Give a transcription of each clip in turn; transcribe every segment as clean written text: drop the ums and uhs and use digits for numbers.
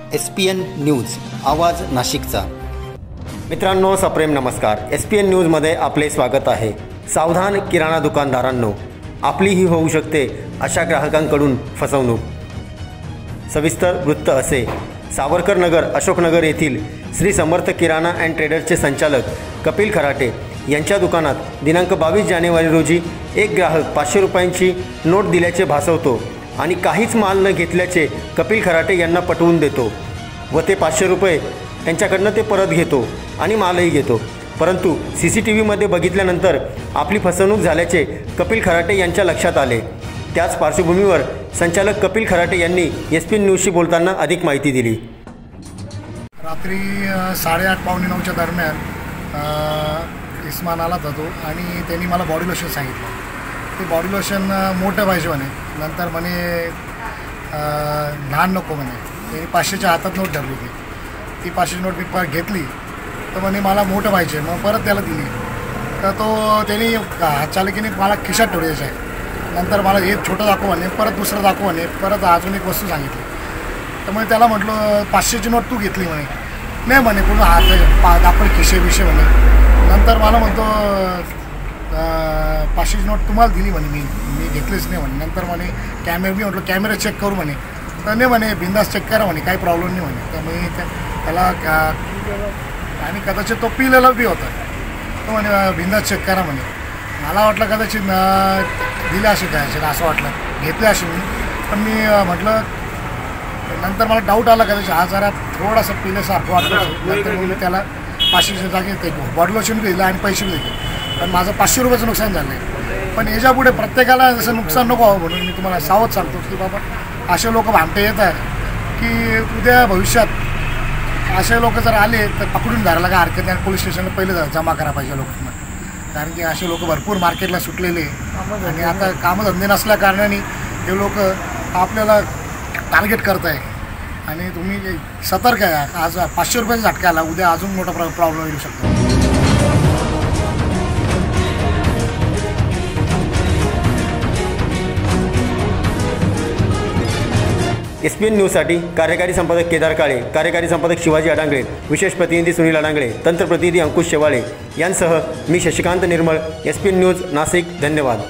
SPN news आवाज नाशिकचा। मित्रांनो, सप्रेम नमस्कार। SPN न्यूजमध्ये आपले स्वागत आहे। सावधान किराणा दुकानदारांनो, आपलीही होऊ शकते अशा ग्राहकांकडून फसवणूक। सविस्तर वृत्त असे, सावरकर नगर अशोकनगर येथील श्री समर्थ किराणा अँड ट्रेडर्सचे संचालक कपिल खराटे यांच्या दुकानात दिनांक 22 जानेवारी रोजी एक ग्राहक 500 रुपयांची नोट दिल्याचे भासवतो आणि काहीच माल न घेतल्याचे कपिल खराटे यांना पटवून देतो व ते 500 रुपये त्यांच्याकडनं ते परत घेतो आणि मालही घेतो। परंतु CCTVमध्ये बघितल्यानंतर आपली फसवणूक झाल्याचे कपिल खराटे यांच्या लक्षात आले। त्याच पार्श्वभूमीवर संचालक कपिल खराटे यांनी SPN न्यूजशी बोलताना अधिक माहिती दिली। रात्री 8:30 पावणे 9च्या दरम्यान इस्मान आला होता आणि त्यांनी मला बॉडी लोशन सांगितलं। ते बॉडी लोशन मोठं पाहिजे म्हणे, नंतर म्हणे लहान नको म्हणे। त्यांनी 500च्या हातात नोट धरली होती, ती 500 नोट मी घेतली तर म्हणे मला मोठं पाहिजे, मग परत त्याला दिली तर तो त्यांनी चालकीने मला खिशात ठेवायचं आहे। नंतर मला हे छोटं दाखव म्हणे, परत दुसरं दाखव म्हणे, परत अजून एक वस्तू सांगितली तर मग त्याला म्हटलं 500ची नोट तू घेतली म्हणे, नाही म्हणे पूर्ण हात दाखवले खिशे बिशे म्हणे। नंतर मला म्हणतो 500ची नोट तुम्हाला दिली म्हणे, मी घेतलीच नाही म्हणे। नंतर म्हणे कॅमेरा, मी म्हटलं कॅमेरा चेक करू म्हणे, तर नाही म्हणे बिंदास चेक करा म्हणे, काही प्रॉब्लेम नाही म्हणे। तर मी त्याला आणि कदाचित तो पिलेला बी होता, तो म्हणे बिंदास चेक करा म्हणे। मला वाटलं कदाचित दिले असे काय असं वाटलं, घेतले असे मी, पण मी म्हटलं नंतर मला डाऊट आला कदाचित हा जरा थोडासा पिल्यासारखं वाटलं। नंतर मी त्याला 500च्या जागी ते बॉडी लोशन बी दिलं आणि पैसे बी दिले, पण माझं 500 रुपयाचं नुकसान झालं आहे। पण याच्यापुढे प्रत्येकाला जसं नुकसान नको व्हावं म्हणून मी तुम्हाला सावध सांगतो की बाबा असे लोक भामटे येत आहेत की उद्या भविष्यात असे लोक जर आले तर पकडून धरायला काय हरकत नाही, पोलीस स्टेशनला पहिले जमा करा पाहिजे लोकांना, कारण की असे लोक भरपूर मार्केटला सुटलेले आणि आता कामधंदे नसल्या कारणाने हे लोक आपल्याला टार्गेट करत आहे। आणि तुम्ही सतर्क आहे, आज 500 रुपयाचा झटका आला, उद्या अजून मोठा प्रॉब्लेम येऊ शकतो। SPN न्यूजसाठी कार्यकारी संपादक केदार काळे, कार्यकारी संपादक शिवाजी अडांगळे, विशेष प्रतिनिधी सुनील अडांगळे, तंत्र प्रतिनिधी अंकुश शेवाळे यांसह मी शशिकांत निर्मळ, SPN न्यूज नाशिक। धन्यवाद।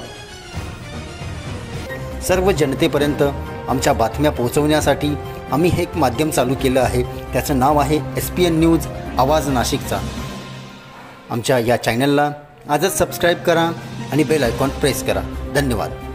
सर्व जनतेपर्यंत आमच्या बातम्या पोहोचवण्यासाठी आम्ही हे एक माध्यम चालू केलं आहे, त्याचं नाव आहे SPN न्यूज आवाज नाशिकचा। आमच्या या चॅनलला आजच सबस्क्राईब करा आणि बेल आयकॉन प्रेस करा। धन्यवाद।